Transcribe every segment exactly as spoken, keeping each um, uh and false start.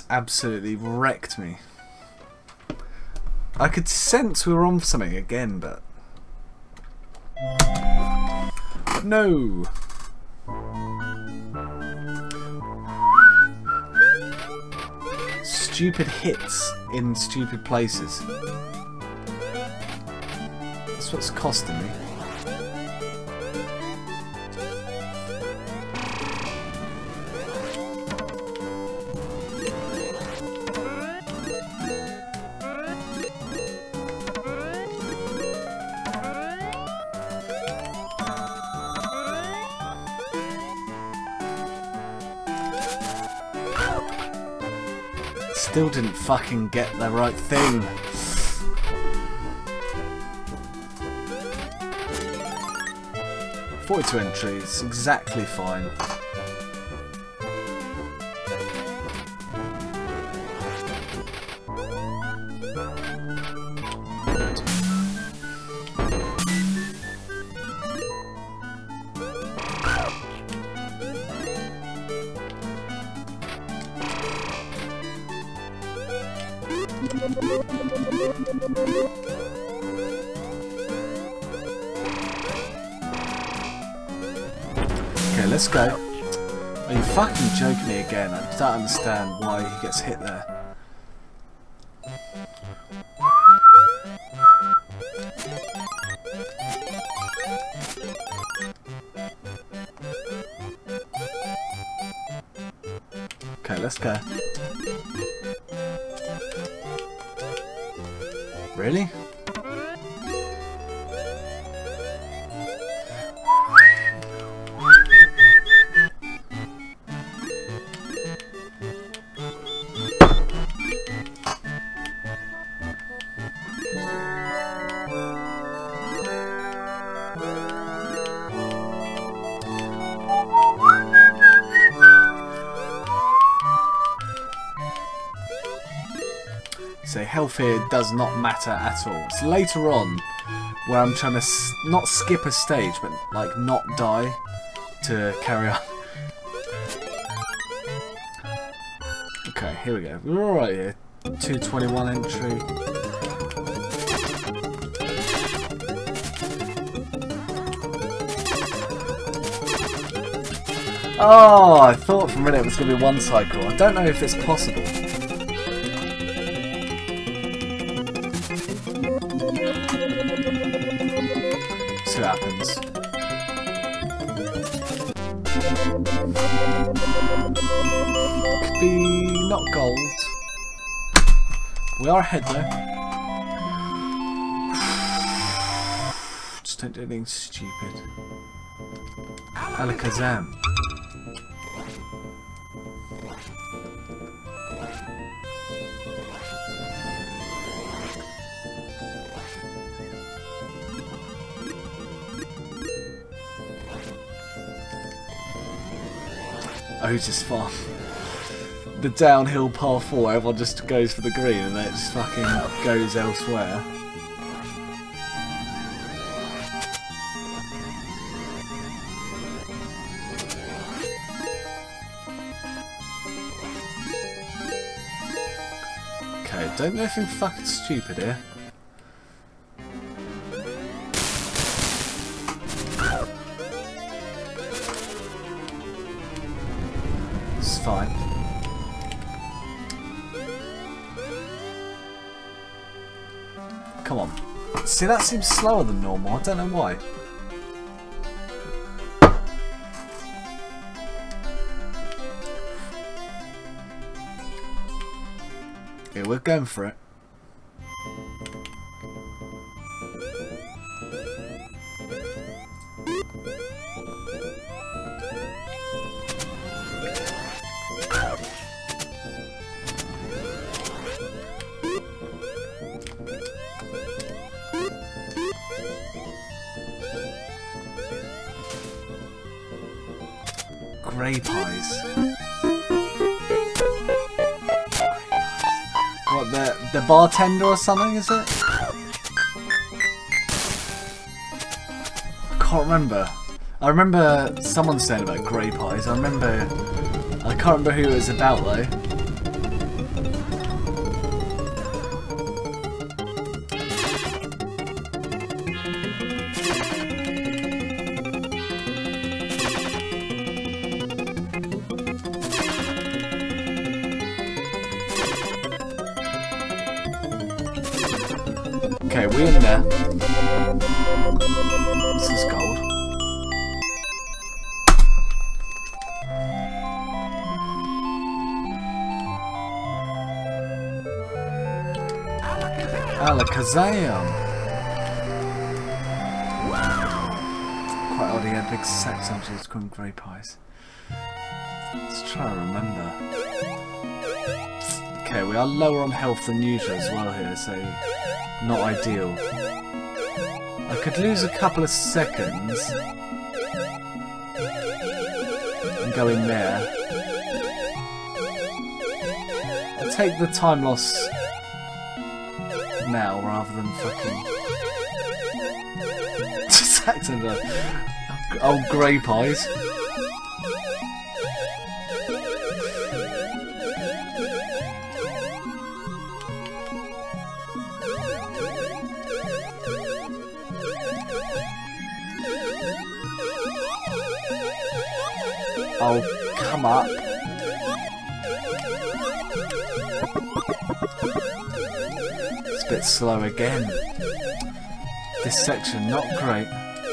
just absolutely wrecked me. I could sense we were on for something again, but... No! Stupid hits in stupid places. That's what's costing me. Still didn't fucking get the right thing. forty-two entries, exactly fine. Okay, let's go. Are you fucking joking me again? I don't understand why he gets hit there. Okay, let's go. Really? So health here does not matter at all. It's later on where I'm trying to s not skip a stage, but like not die to carry on. Okay, here we go. We're alright here. two twenty-one entry. Oh, I thought for a minute it was going to be one cycle. I don't know if it's possible. See what happens. Could be not gold. We are ahead though. Just don't do anything stupid. Alakazam. Oh, he's just far. The downhill par four, everyone just goes for the green and then it just fucking goes elsewhere. Okay, don't do anything fucking stupid here. It's fine. Come on. See, that seems slower than normal. I don't know why. Yeah, we're going for it. Grape eyes. What, the the bartender or something, is it? I can't remember. I remember someone saying about grape eyes. I remember. I can't remember who it was about though. Okay, we're in there. This is gold. Alakazam! Quite odd he had big sacks on his called grey pies. Let's try to remember. Okay, we are lower on health than usual as well here, so not ideal. I could lose a couple of seconds and go in there. I'll take the time loss now rather than fucking just act under old grey pies. Oh, come up. It's a bit slow again. This section, not great.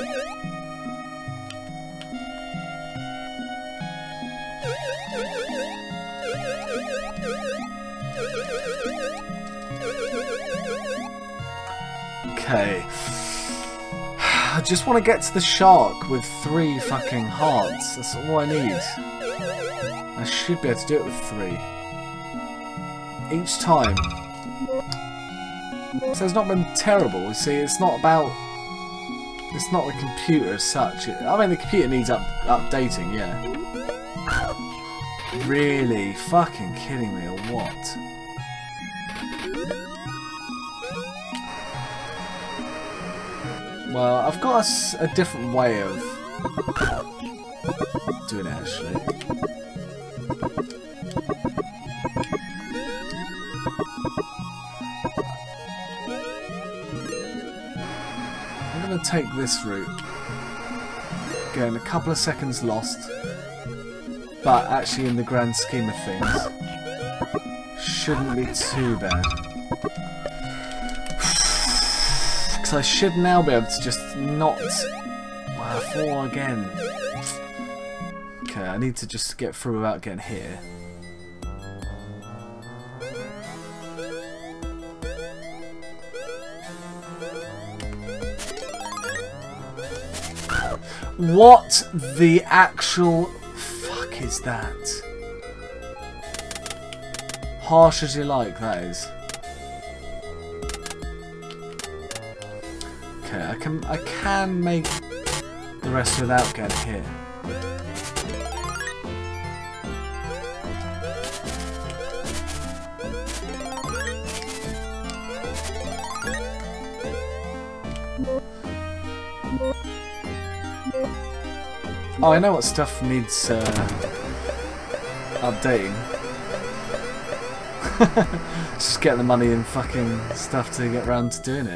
Okay. I just want to get to the shark with three fucking hearts. That's all I need. I should be able to do it with three. Each time. So it's not been terrible. You see, it's not about... It's not the computer as such. It, I mean, the computer needs up, updating, yeah. Really? Fucking kidding me, or what? Well, I've got a, s a different way of doing it, actually. I'm going to take this route. Again, a couple of seconds lost. But actually, in the grand scheme of things, shouldn't be too bad. So I should now be able to just not... Wow, fall again. Okay, I need to just get through without getting hit. What the actual fuck is that? Harsh as you like, that is. Okay, I can I can make the rest without getting hit. Oh, I know what stuff needs uh, updating. Just get the money and fucking stuff to get around to doing it.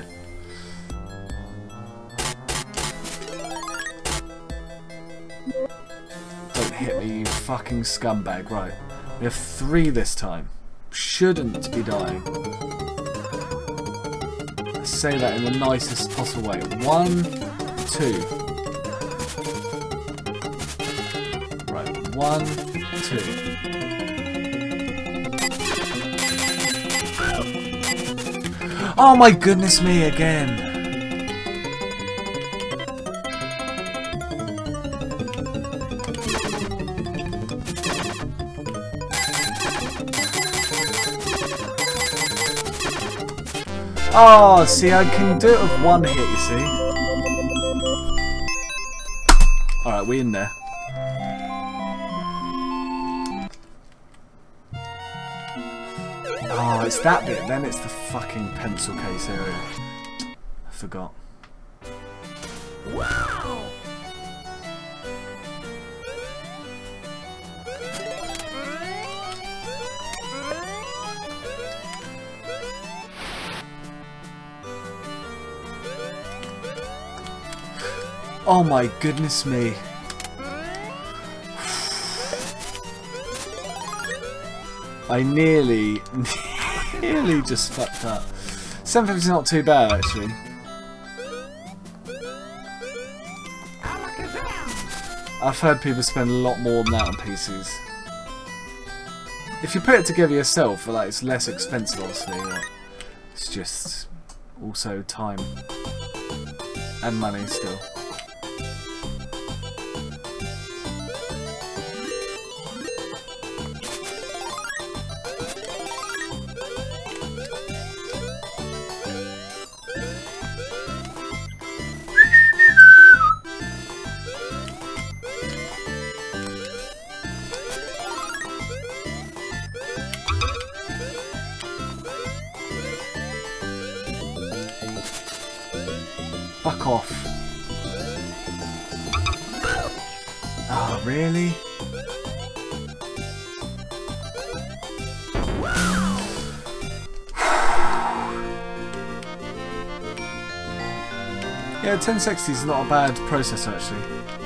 Hit me, you fucking scumbag. Right, we have three this time. Shouldn't be dying. I say that in the nicest possible way. One, two. Right, one, two. Oh my goodness me, again. Oh, see, I can do it with one hit, you see. Alright, we're in there. Oh, it's that bit, then it's the fucking pencil case area. I forgot. Wow! Oh my goodness me. I nearly, nearly just fucked up. seven fifty is not too bad, actually. I've heard people spend a lot more than that on P Cs. If you put it together yourself, like, it's less expensive, obviously. But it's just also time and money still. Fuck off. Oh, really? Yeah, ten sixty is not a bad processor, actually.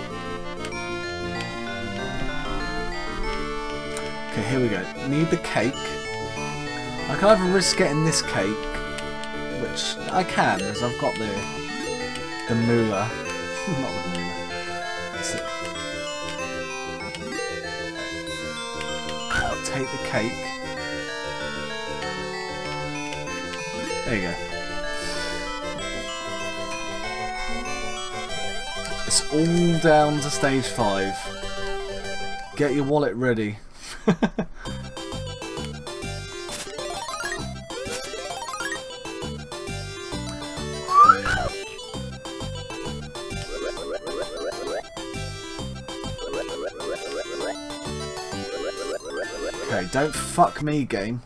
Okay, here we go. Need the cake. I can either risk getting this cake, which I can, as I've got the the moolah. Not the moolah. That's it. I'll take the cake. There you go. It's all down to stage five. Get your wallet ready. Okay, don't fuck me, game.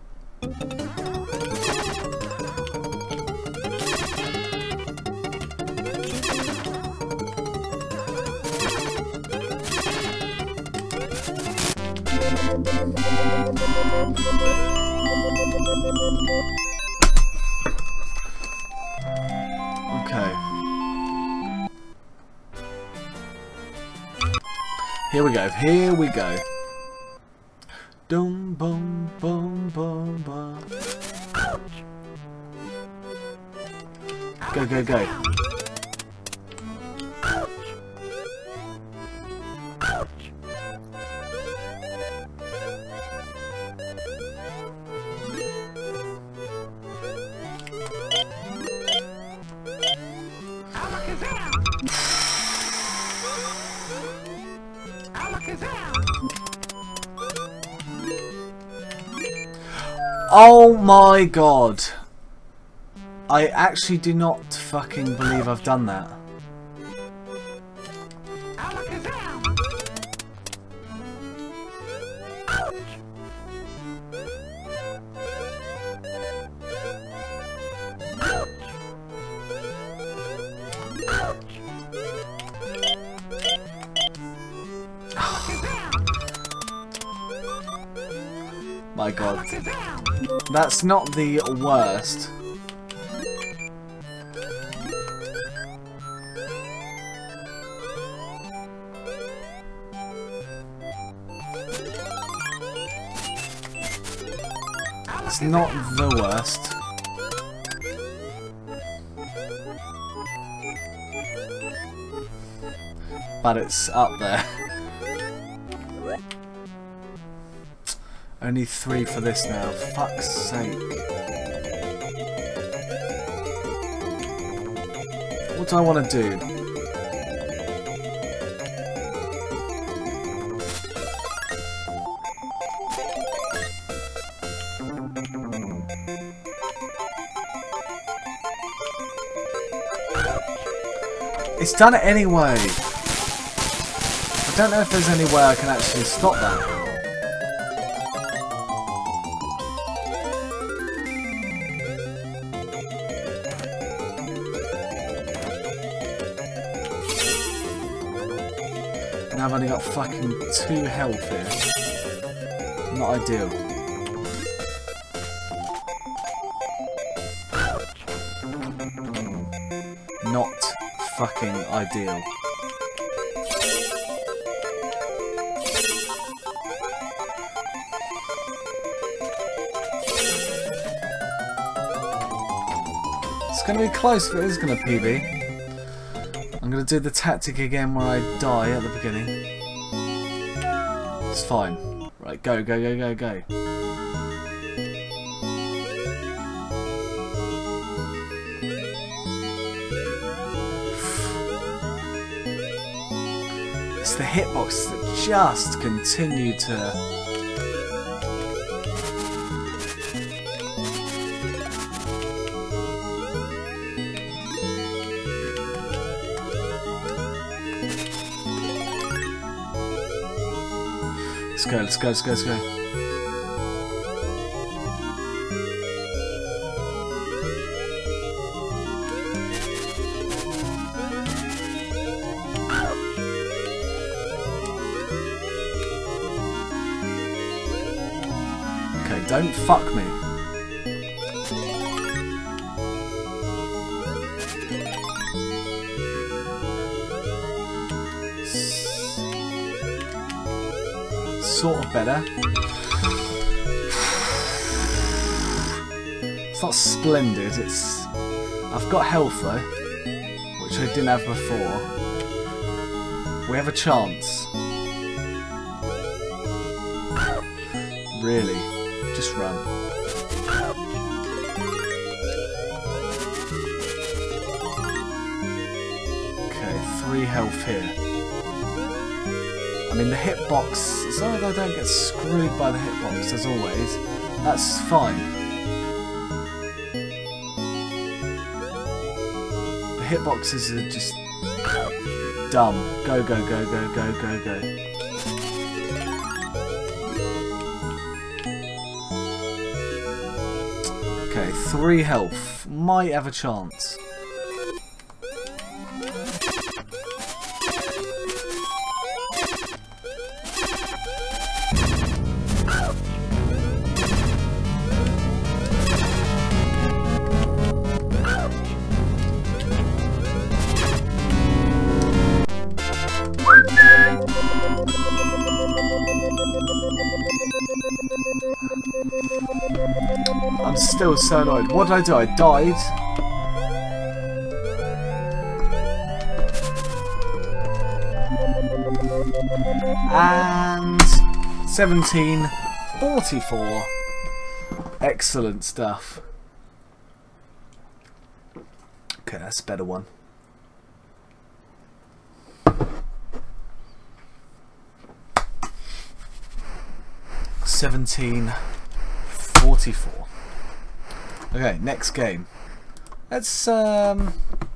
Okay. Here we go. Here we go. Dum bum bum bum bum. Go go go. Oh my god. I actually do not fucking believe I've done that. My god. That's not the worst. It's not the worst. But it's up there. Only three for this now, fuck's sake. What do I want to do? It's done it anyway! I don't know if there's any way I can actually stop that. Now I've only got fucking two health here. Not ideal. Not fucking ideal. It's going to be close if it is going to P B. I'm going to do the tactic again where I die at the beginning. It's fine. Right, go, go, go, go, go. It's the hitbox that just continue to... Let's go, let's go, let's go, let's go. Okay, don't fuck me. Sort of better. It's not splendid, it's... I've got health though, which I didn't have before. We have a chance. Really, just run. Okay, three health here. I mean, the hitbox, as long as I don't get screwed by the hitbox, as always, that's fine. The hitboxes are just dumb. Go, go, go, go, go, go, go. Okay, three health. Might have a chance. I'm still so annoyed. What did I do? I died. And seventeen forty-four. Excellent stuff. Okay, that's a better one. seventeen forty-four. Okay, next game. Let's um